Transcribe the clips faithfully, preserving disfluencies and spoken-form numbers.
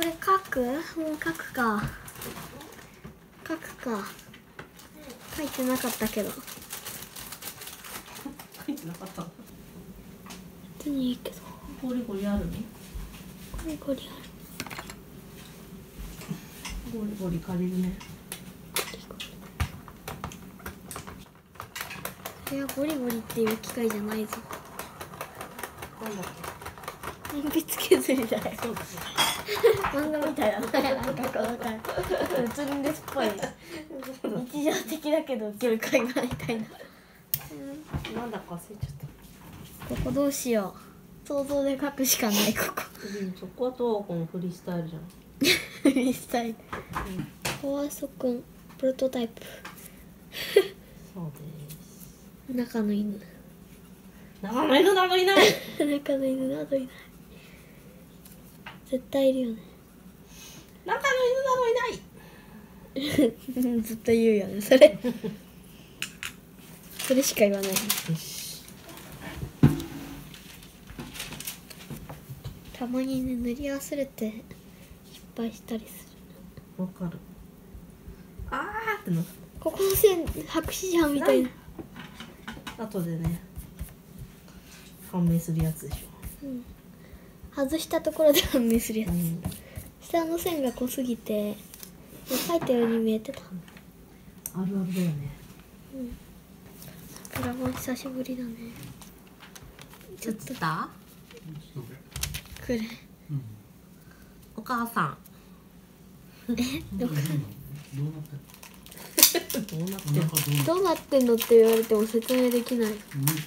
れ書く？もう書くか。書くか。書いてなかったけど。 書いてなかった。 別にいいけど。 ゴリゴリあるの？ ゴリゴリある。 ゴリゴリ借りるね。 これはゴリゴリっていう機械じゃないぞ。 なんだっ鉛筆削りだよ。 け？そうだね。 漫画みたいだね。なんかこう写りんですっぽい。日常的だけど受ける会話みたいな。 なんだか忘れちゃった。 ここどうしよう。想像で書くしかないここ。 うん、そこはとこのフリースタイルじゃん。 フリースタイル。コワソくんプロトタイプ。 そうです。 中の犬。 中の犬などいない。 中の犬などいない。絶対いるよね。 中の犬などいない。 ずっと言うよねそれ。それしか言わない。 よし。 たまにね塗り忘れて失敗したりする。 わかる。あーってな。 ここの線白紙じゃんみたいな。 後でね判明するやつでしょ。 うん、外したところで判明するやつ、 うん、 下の線が濃すぎて書いたように見えてた。 あるあるだよね。 うん。桜も久しぶりだね。ちょっとたくれ。 お母さん。 えどうどうなってんの？ どうなってんの？ どうなってんのって言われても説明できない。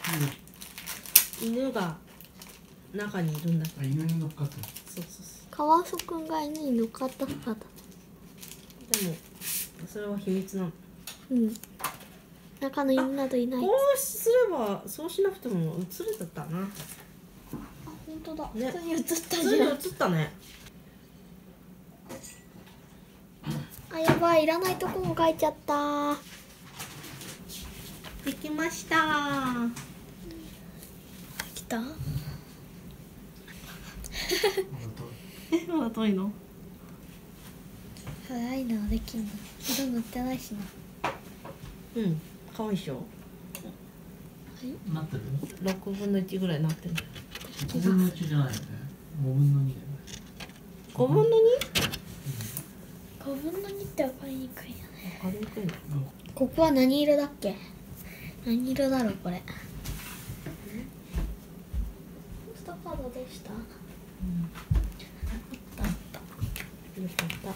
犬が中にいるんだけど。 あ、犬に乗っかってる。 そうそうそカワウソくんが犬に乗っかった姿。 う。でもそれは秘密なの。 うん。中の犬などいない。 こうすればそうしなくても映れてたな。 あ、本当だ。 ね普通に映った普通に映じゃん。 ったね。 あ、やばい、いらないとこも書いちゃった。 できました。 来た。 え、まだ遠いの？ 早いな、できんの。色塗ってないしな。 うん、可愛いでしょ。 なってる？ 六分の一ぐらいになってる。 ごぶんのいちじゃないよね。ごぶんのにだよね。 五分の二？ ごぶんのにって分かりにくいよね。 わかりにくいの。 ここは何色だっけ？何色だろうこれ。ポストカードどうした？ うんあったあった。 よかった。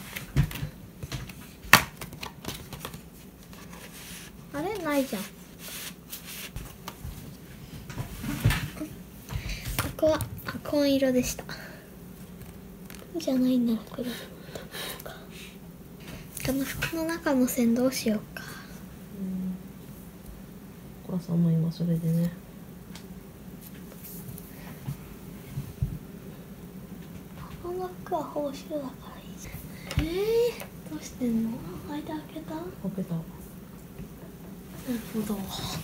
あれないじゃん。ここは紺色でした。じゃないんだろこれ。この服の中の線どうしようか。 お母さんも今それでね。 この服は報酬だからいいじゃん。えー、どうしてんの？間開けた？ 開けた。 なるほど。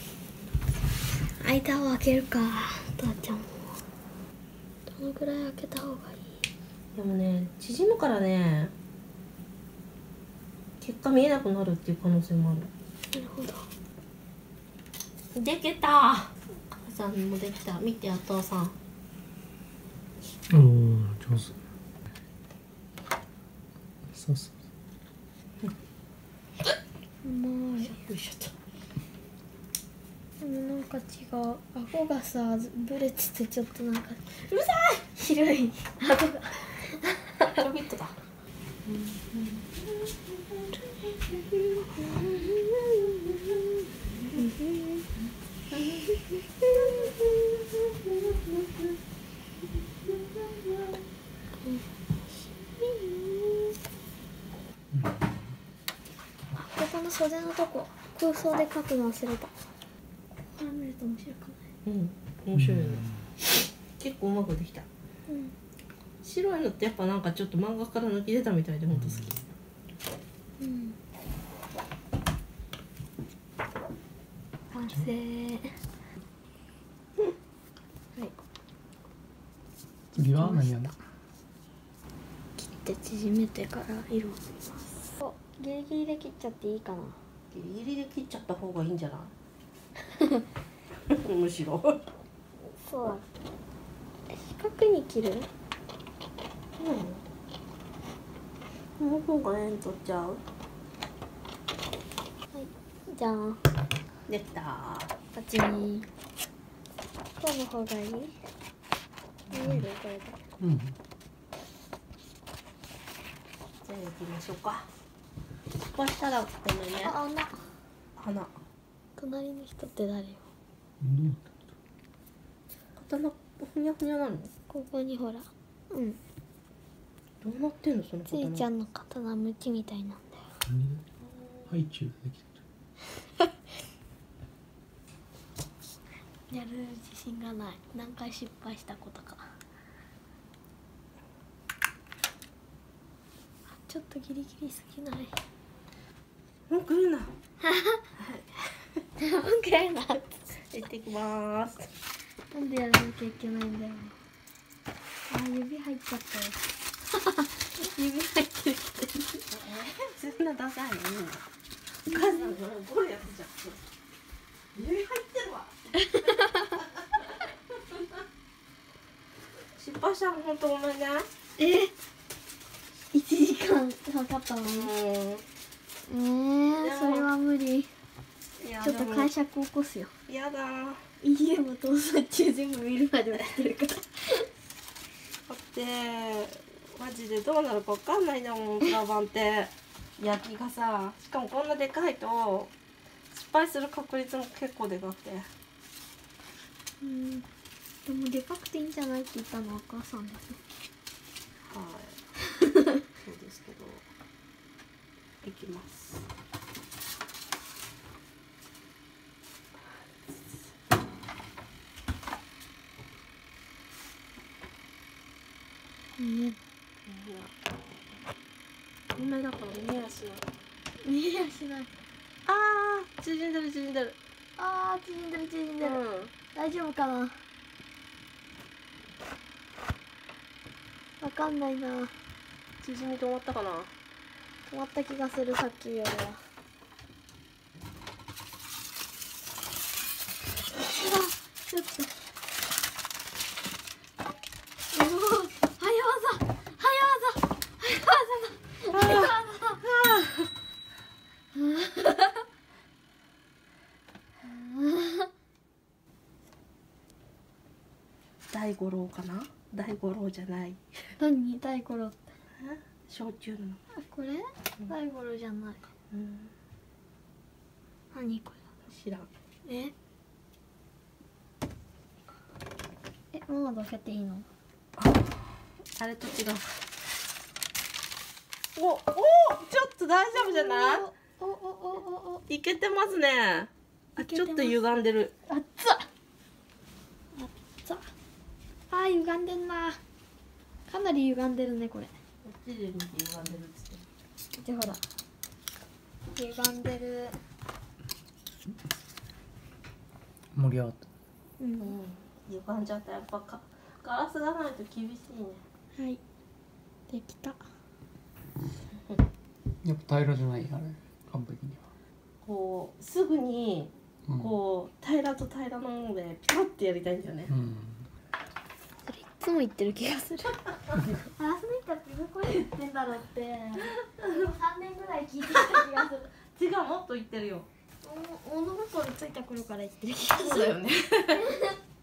間を開けるか、父ちゃんも。どのぐらい開けた方がいい？ でもね、縮むからね、結果見えなくなるっていう可能性もある。 なるほど。 できた。母さんもできた。見て、お父さん。 おお、上手。そうそう。 うまい。 よいしょと。 でもなんか違う。顎がさ、ブレててちょっとなんかうるさ広い。顎が。 い。ちょびっとだ。 ここの袖のとこ空想で書くの忘れた。ここから見ると面白くない？ うん、面白いよね。結構うまくできた。 うん。 白いのってやっぱなんかちょっと漫画から抜き出たみたいで本当好き。 うん。完成。はい。 次は何やんだ？ 切っって縮めてから色を塗ります。お、ギリギリで切っちゃっていいかな。 ギリギリで切っちゃった方がいいんじゃないむしろそうだ。四角に切る？ うん。もう方が円取っちゃう。 はい、じゃん。 できた。 パチン。こうの方がいい？見える？これで。 うん。 じゃあ行きましょうか。失敗したらごめんね。 あ、穴。 花。 隣の人って誰よ？ どうなって刀ふにゃふにゃなの？ ここにほら。うん。 どうなってんのそのついちゃんの刀ムチみたいなんだよ。 るの？ハイチュウできてやる自信がない。何回失敗したことか。ちょっとギリギリすぎない？ 文句言うな。 文句言うな。 行ってきます。 なんでやらなきゃいけないんだよ。あ、指入っちゃったよ。指入ってるそんなダサいの。お母さんの怒るやつじゃん。指入ってるわ。失敗したら本当ごめんね。 え、いちじかんかかったのに。えー、それは無理。ちょっと解釈起こすよ。 やだ。 イーエム 搭載中全部見るまで起きてるから。 だってマジでどうなるかわかんないんだもん、プラバンって焼きがさ、しかもこんなでかいと失敗する確率も結構でかくて。 うん、でもでかくていいんじゃないって言ったのはお母さんですね。 はいそうですけどいきます。 ね、 透明だから見えやしない。 見えやしない。 あー縮んでる縮んでる。 あー、縮んでる縮んでる、 うん、 大丈夫かな。わかんないな。 縮み止まったかな。 止まった気がする、さっきよりは。ちょっとおお、早技早技早技だ早技だ。 大五郎かな。大五郎じゃない。 何大五郎って？ 焼酎の。 あ、これ？大五郎じゃない。 うん。 何こ知らん。 れ？え？え、ママどうやっていいの？ あれと違う。お、お、ちょっと大丈夫じゃない？ おおおおお。 いけてますね。あ、ちょっと歪んでる。 あっつ。あっつ。あー、歪んでんな。かなり歪んでるね、これ。 こっちで見て歪んでるっつって。 でほら。歪んでる。 盛り上がった。 う。 うんん、歪んじゃった。やっぱかガラスがないと厳しいね。 はい。できた。 やっぱ平らじゃない、あれ完璧には。 こうすぐにうんこう平らと平らのものでピタッてやりたいんだよね。 うんそれいつも言ってる気がする。あ、その人ってどこで言ってんだろうって。さんねんぐらい聞いてきた気がする。 違う、もっと言ってるよ。 物心ついた頃から言ってる気がする。 そうだよね。